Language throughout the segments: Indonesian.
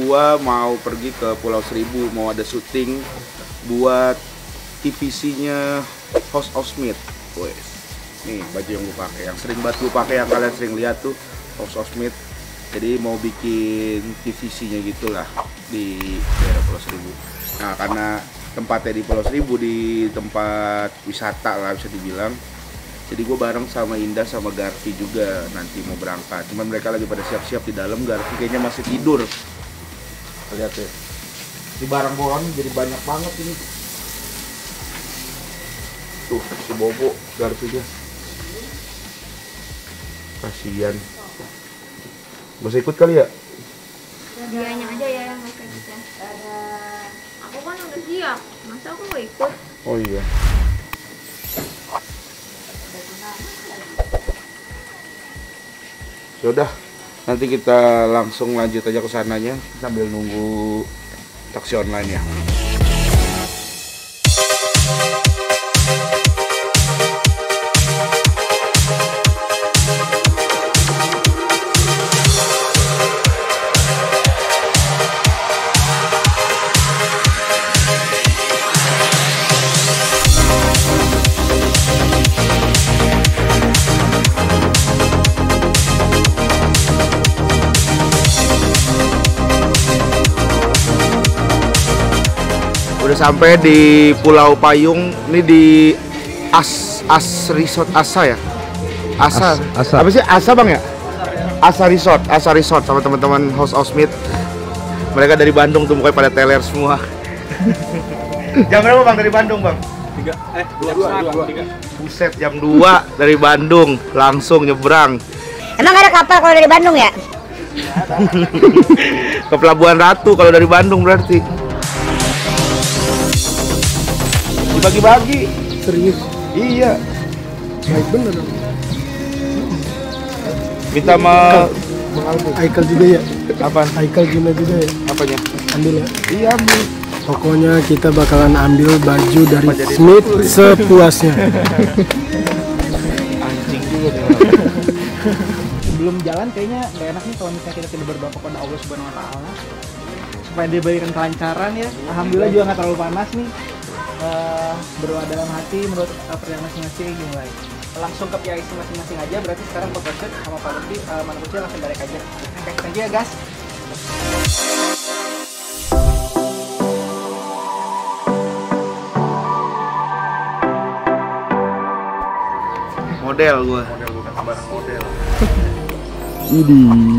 gua mau pergi ke Pulau Seribu, mau ada syuting buat TVC-nya House of Smith. Wes. Nih baju yang gua pakai, yang sering banget gua pakai, yang kalian sering lihat tuh House of Smith. Jadi mau bikin TVC-nya gitulah di daerah Pulau Seribu. Nah, karena tempatnya di Pulau Seribu, di tempat wisata lah bisa dibilang. Jadi gue bareng sama Indah sama Garfi juga nanti mau berangkat. Cuman mereka lagi pada siap-siap di dalam, Garfi kayaknya masih tidur. Lihat ya. Di barang bawaan jadi banyak banget ini. Tuh, si Bobo, Garfinya. Kasian. Bisa ikut kali ya? Dianya aja ya yang kayak gitu. Aku kan udah siap, masa aku mau ikut? Oh iya. Yaudah, nanti kita langsung lanjut aja ke sananya sambil nunggu taksi online ya. Udah sampai di Pulau Payung, ini di As Resort Asa ya? Asa. Apa sih Asa Bang ya? Asa Resort sama teman-teman House of Smith. Mereka dari Bandung tuh mukanya pada teler semua. Jam berapa Bang dari Bandung Bang? 2. Buset, jam 2 dari Bandung langsung nyebrang. Emang ada kapal kalau dari Bandung ya? Ke Pelabuhan Ratu kalau dari Bandung berarti. Dibagi-bagi. Serius? Iya. Baik bener dong. Minta sama Aikal juga ya? apaan? Aikal juga ya? Apanya? Ambil ya? Iya ambil. Pokoknya kita bakalan ambil baju dari Smith sepuasnya. Anjing juga nih. Sebelum jalan kayaknya gak enak nih kalau misalnya kita tidak berdoa kepada Allah Subhanahu Wa Taala supaya diberikan kelancaran ya. Alhamdulillah juga nggak terlalu panas nih. Berdoa dalam hati menurut perjalanan masing-masing dimulai. Langsung ke PIC masing-masing aja. Berarti sekarang Pak Gocet sama Pak Lutfi mana kucing langsung direct aja. Kayak aja ya guys. Model gua kan barang model. Idi.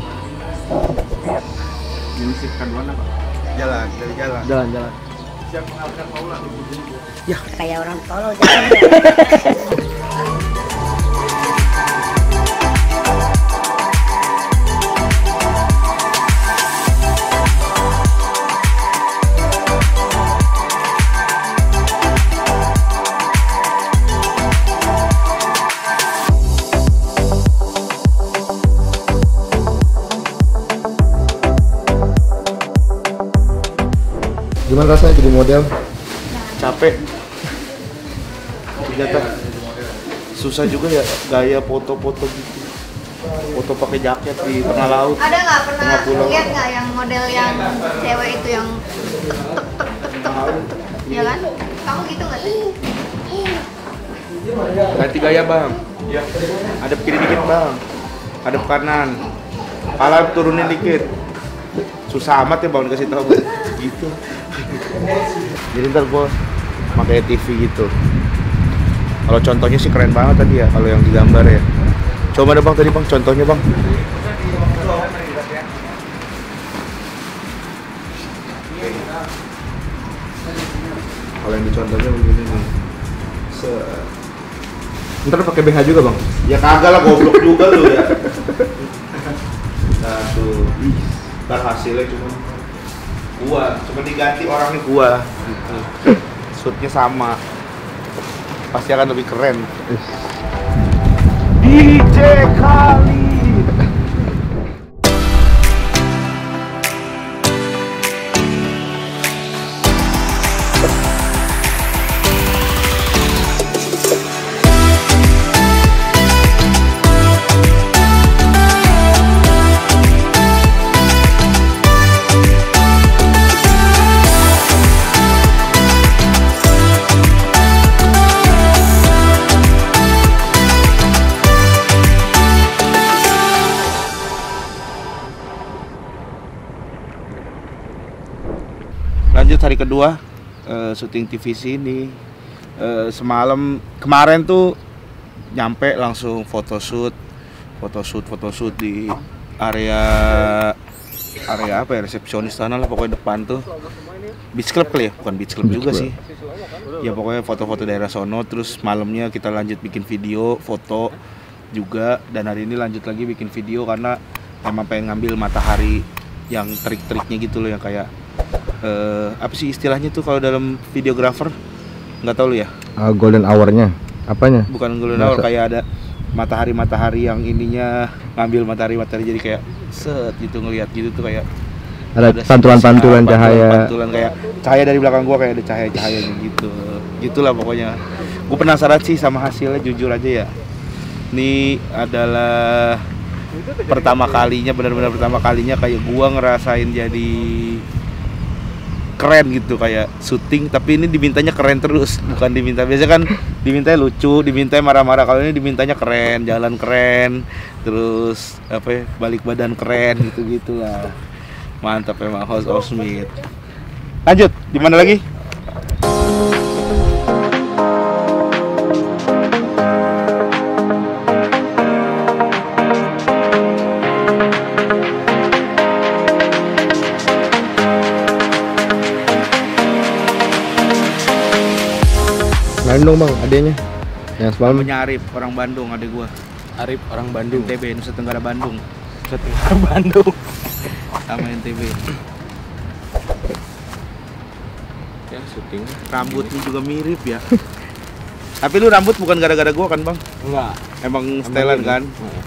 Ini sipkan mana Pak? Jalan, dari jalan. Jalan. Siap mengalahkan Paula. Kayak orang tolol jangan. Gimana rasanya jadi model? Capek. Ternyata susah juga ya gaya foto-foto gitu. Foto pakai jaket di tengah laut. Ada nggak pernah Tengah pulau. lihat nggak yang model yang cewek itu yang tek. Ya kan? Kamu gitu nggak sih? Ganti gaya Bang. Ya. Adep kiri dikit Bang. Adep kanan. Kepala turunin dikit. Susah amat ya Bang dikasih tahu gitu. Jadi ntar gua pakai TV gitu. Kalau contohnya sih keren banget tadi ya, kalau yang digambar ya. Coba deh Bang tadi Bang, contohnya Bang. Kalau yang dicontohnya begini nih. Ntar pakai BH juga bang? Ya kagak lah, goblok juga lu ya. Nah tuh, ntar hasilnya cuma diganti orangnya gua gitu. Shootnya sama, pasti akan lebih keren. DJ Kali. lanjut hari kedua syuting TVC ini. Semalam kemarin tuh nyampe langsung photoshoot di area apa ya, resepsionis sana lah pokoknya depan tuh. Beach Club kali ya, bukan Beach Club juga sih. Ya pokoknya foto-foto daerah sono, terus malamnya kita lanjut bikin video, foto juga, dan hari ini lanjut lagi bikin video karena emang pengen ngambil matahari yang trik-triknya gitu loh, yang kayak apa sih istilahnya tuh kalau dalam videographer? Nggak tahu lu ya? Golden hour-nya. Apanya? Bukan golden hour, kayak ada matahari yang ininya ngambil matahari jadi kayak set gitu, ngelihat gitu tuh kayak ada pantulan cahaya. Pantulan kayak cahaya dari belakang gua, kayak ada cahaya-cahayanya gitu. Gitulah pokoknya. Gua penasaran sih sama hasilnya, jujur aja ya. Ini adalah benar-benar pertama kalinya kayak gua ngerasain jadi keren gitu, kayak syuting tapi ini dimintanya keren terus, bukan diminta biasa kan dimintanya lucu, dimintanya marah-marah. Kalau ini dimintanya keren, jalan keren, terus apa ya, balik badan keren gitu-gitulah. Mantap emang House of Smith. Lanjut, di mana lagi? Bandung bang, adanya yang semalam. Namanya Arif, orang Bandung, adek gua. Arif orang Bandung. NTB, Nusa Tenggara Bandung. Nusa Tenggara Bandung. Sama NTB. Ya syuting. Rambutnya juga mirip ya. Tapi lu rambut bukan gara-gara gua kan bang? Enggak. Emang setelan kan?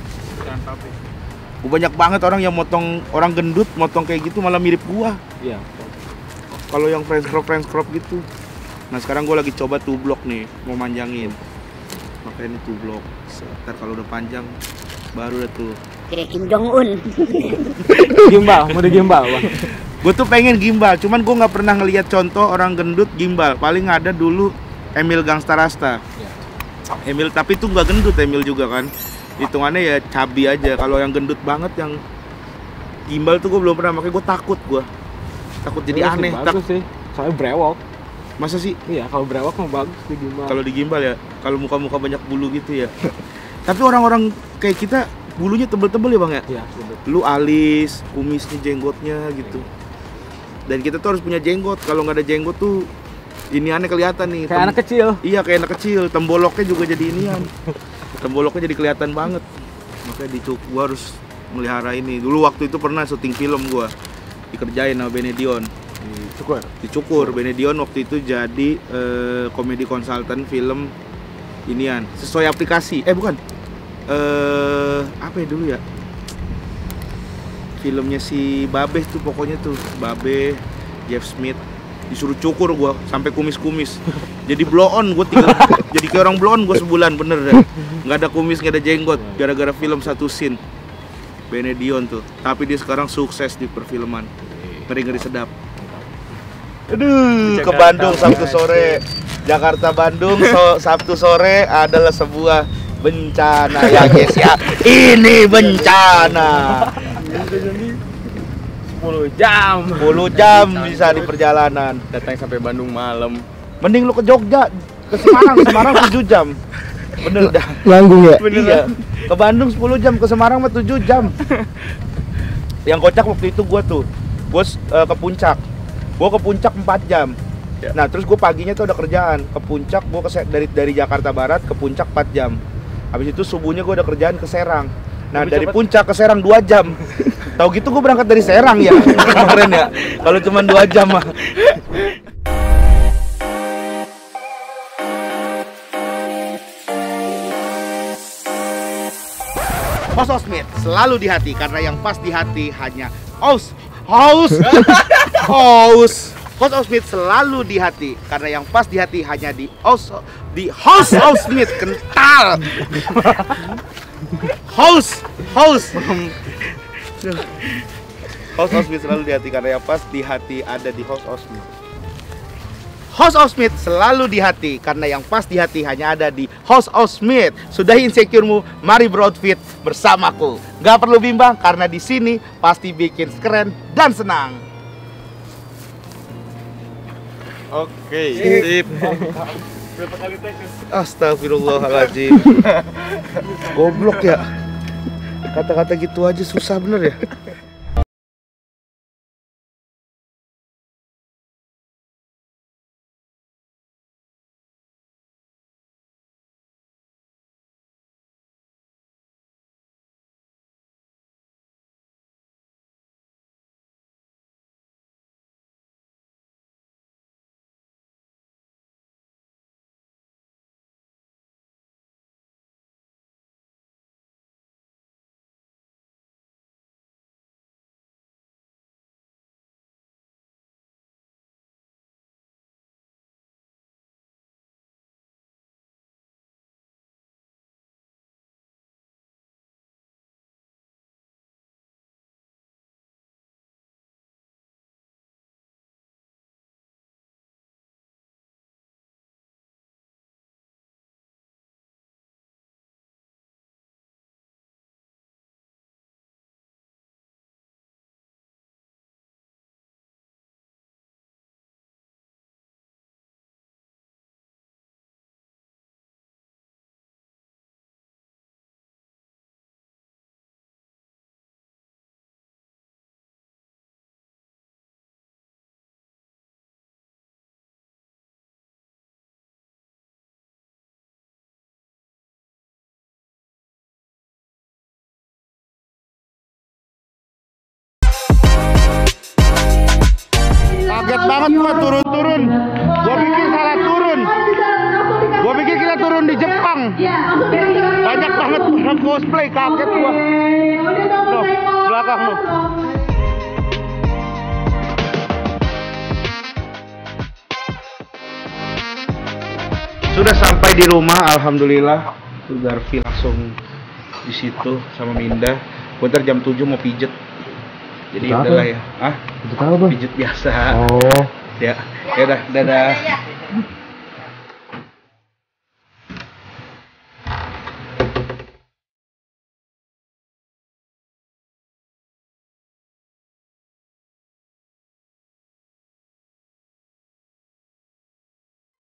Gua banyak banget orang yang motong, orang gendut motong kayak gitu malah mirip gua. Iya. Kalau yang French crop gitu. Nah sekarang gue lagi coba 2 block nih, mau manjangin. Makanya ini 2 block. Ntar kalau udah panjang, baru udah tuh. Kayak Kim Jong Un. Gimbal, mode gimbal bang. Gue tuh pengen gimbal, cuman gue nggak pernah ngeliat contoh orang gendut gimbal. Paling ada dulu Emil Gangsta Rasta. Emil, tapi tuh nggak gendut Emil juga kan. Hitungannya ya cabi aja. Kalau yang gendut banget yang gimbal tuh gue belum pernah, makanya gue takut jadi aneh. Bagus sih, soalnya brewok. Masa sih? Iya, kalau brewok mah bagus di gimbal. Kalau di gimbal ya, kalau muka-muka banyak bulu gitu ya. Tapi orang-orang kayak kita bulunya tebel-tebel ya bang ya? Iya, betul. Lu alis, kumisnya, jenggotnya gitu. Dan kita tuh harus punya jenggot. Kalau nggak ada jenggot tuh ini aneh kelihatan nih. Kayak anak kecil. Iya, kayak anak kecil. Temboloknya juga jadi inian. Temboloknya jadi kelihatan banget. Makanya gua harus melihara ini. Dulu waktu itu pernah syuting film gua dikerjain sama Benedion. Dicukur. Benedion waktu itu jadi komedi konsultan film inian sesuai aplikasi. Bukan. Apa ya dulu ya? Filmnya si Babeh tuh pokoknya tuh. Babeh, Jeff Smith. Disuruh cukur gua sampai kumis-kumis. Jadi blow on gua jadi kayak orang blow on gua sebulan bener deh. Nggak ada kumis, nggak ada jenggot gara-gara film satu scene. Benedion tuh. Tapi dia sekarang sukses di perfilman. Ngeri-ngeri sedap. Aduh, ke Bandung Sabtu sore. Jakarta Bandung Sabtu sore adalah sebuah bencana ya guys ya. Ini bencana. 10 jam Bisa di perjalanan. datang sampai Bandung malam. Mending lu ke Jogja, ke Semarang 7 jam. Bener dah. Nganggung ya? Iya. Ke Bandung 10 jam, ke Semarang mah 7 jam. Yang kocak waktu itu gua ke Puncak. Gue ke Puncak 4 jam. Nah terus gue paginya tuh ada kerjaan ke Puncak. Gue dari Jakarta Barat ke Puncak 4 jam. Habis itu subuhnya gue ada kerjaan ke Serang. Nah dari Puncak ke Serang 2 jam. Tahu gitu gue berangkat dari Serang ya. Keren ya. Kalau cuma 2 jam mah. House of Smith selalu di hati karena yang pas di hati hanya House of Smith selalu di hati karena yang pas di hati hanya di House of Smith. Kental. House of Smith selalu di hati karena yang pas di hati ada di House of Smith. House of Smith selalu di hati karena yang pas di hati hanya ada di House of Smith. Sudahi insecure-mu, mari beroutfit bersamaku. Gak perlu bimbang karena di sini pasti bikin keren dan senang. Oke, sip. Astagfirullahaladzim. Goblok ya. Kata-kata gitu aja susah bener ya. Kaget banget gua turun-turun. Gua pikir salah turun. Gua pikir kita turun di Jepang. Banyak banget orang cosplay, kaget gua. Loh, belakang loh. Sudah sampai di rumah, alhamdulillah. Tuh Garfi langsung di situ sama Minda. Gua ntar jam 7 mau pijet. Jadi udahlah ya. Ah, Itu apa, Bang? pijet biasa. Oh. Ya, ya udah, dadah.